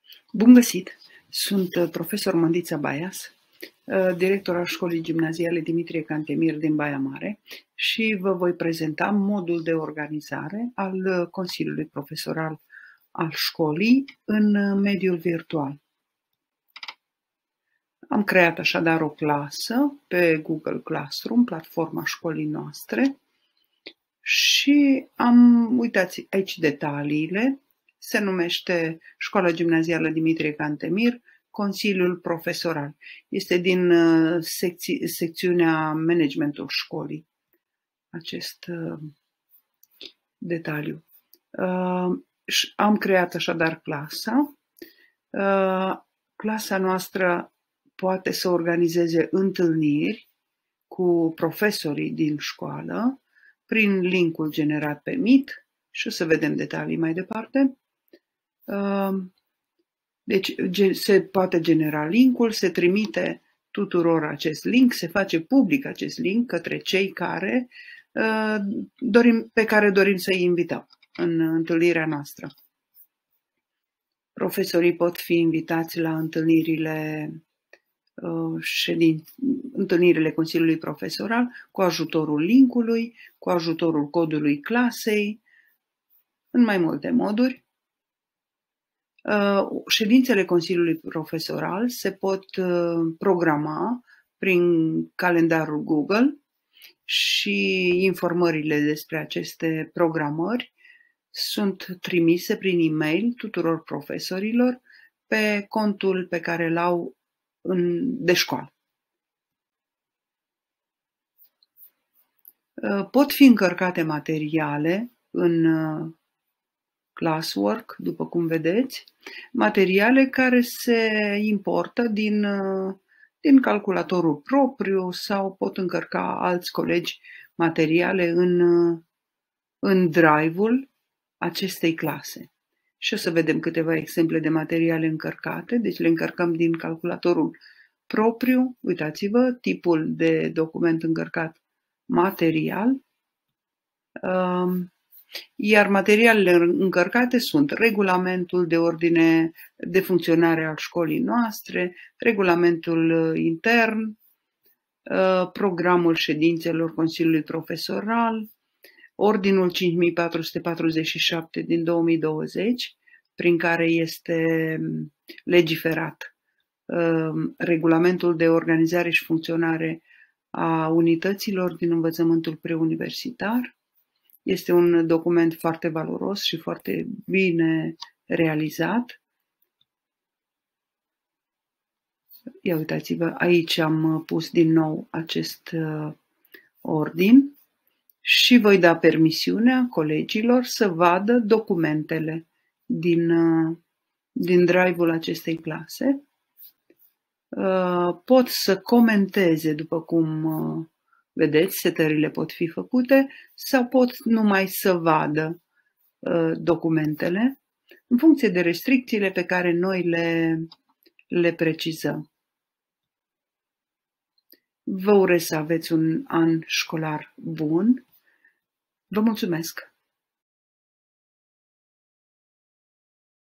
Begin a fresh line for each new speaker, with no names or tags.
Bun găsit! Sunt profesor Mândița Baias, director al Școlii Gimnaziale Dimitrie Cantemir din Baia Mare și vă voi prezenta modul de organizare al Consiliului Profesoral al școlii în mediul virtual. Am creat așadar o clasă pe Google Classroom, platforma școlii noastre, și uitați aici detaliile. Se numește Școala Gimnazială Dimitrie Cantemir, Consiliul Profesoral. Este din secțiunea Managementul școlii, acest detaliu. Am creat așadar clasa. Clasa noastră poate să organizeze întâlniri cu profesorii din școală prin linkul generat pe Meet și o să vedem detalii mai departe. Deci se poate genera linkul, se trimite tuturor acest link, se face public acest link către cei pe care dorim să-i invităm în întâlnirea noastră. Profesorii pot fi invitați la întâlnirile Consiliului Profesoral cu ajutorul linkului, cu ajutorul codului clasei, în mai multe moduri. Ședințele Consiliului Profesoral se pot programa prin calendarul Google și informările despre aceste programări sunt trimise prin e-mail tuturor profesorilor pe contul pe care îl au de școală. Pot fi încărcate materiale în Classwork, după cum vedeți, materiale care se importă din calculatorul propriu sau pot încărca alți colegi materiale în drive-ul acestei clase. Și o să vedem câteva exemple de materiale încărcate, deci le încărcăm din calculatorul propriu. Uitați-vă, tipul de document încărcat, material. Iar materialele încărcate sunt regulamentul de ordine de funcționare al școlii noastre, regulamentul intern, programul ședințelor Consiliului Profesoral, Ordinul 5447 din 2020, prin care este legiferat regulamentul de organizare și funcționare a unităților din învățământul preuniversitar. Este un document foarte valoros și foarte bine realizat. Ia uitați-vă, aici am pus din nou acest ordin și voi da permisiunea colegilor să vadă documentele din drive-ul acestei clase. Pot să comenteze, după cum vedeți, setările pot fi făcute, sau pot numai să vadă documentele în funcție de restricțiile pe care noi le precizăm. Vă urez să aveți un an școlar bun. Vă mulțumesc!